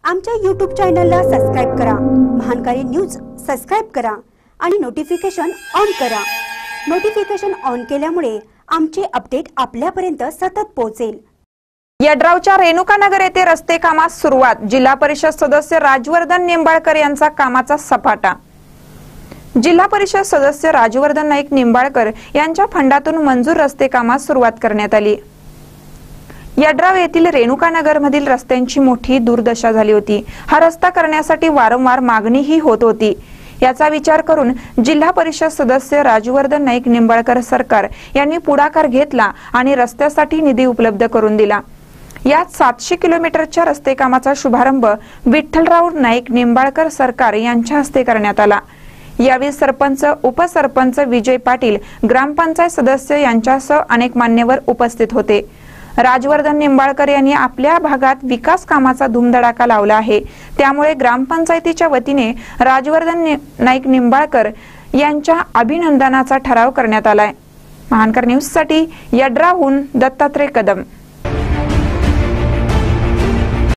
आमच्या YouTube चॅनलला subscribe करा, महानकारी न्यूज सबस्क्राइब करा आणि नोटिफिकेशन ऑन करा। नोटिफिकेशन ऑन केल्यामुळे आमचे अपडेट आपल्यापर्यंत सतत पोहोचेल। यड्रावच्या रेणुकानगर येथे रस्ते कामास सुरुवात। जिल्हा परिषद सदस्य राजवर्धन निंबाळकर यांचा कामाचा सपाटा। जिल्हा परिषद सदस्य राजवर्धन नाईक निंबाळकर यांच्या फंडातून मंजूर रस्ते कामास सुरुवात करण्यात आली। यड्राव येथील रेणुकानगर मधील रस्त्यांची मोठी दुर्दशा झाली होती। हा रस्ता करण्यासाठी वारंवार मागणीही होत होती। याचा विचार करून जिल्हा परिषद सदस्य राजवर्धन नाईक निंबाळकर सरकार यांनी पुढाकार घेतला आणि रस्त्यासाठी निधी उपलब्ध करून दिला। यात 700 किलोमीटरच्या रस्ते कामाचा शुभारंभ विठ्ठलराव नाईक निंबाळकर सरकार यांच्या हस्ते करण्यात आला। यावेळी सरपंच, उपसरपंच विजय पाटील, ग्रामपंचायत सदस्य यांच्यासह अनेक मान्यवर उपस्थित होते। राजवर्धन निंबाळकर यांनी आपल्या भागात विकास कामाचा धूमधडाका लावला आहे। त्यामुळे ग्रामपंचायतीच्या वतीने राजवर्धन नाईक निंबाळकर यांच्या अभिनंदनाचा ठराव करण्यात आलाय। महानकर न्यूज साठी यड्रावहून दत्तात्रय कदम।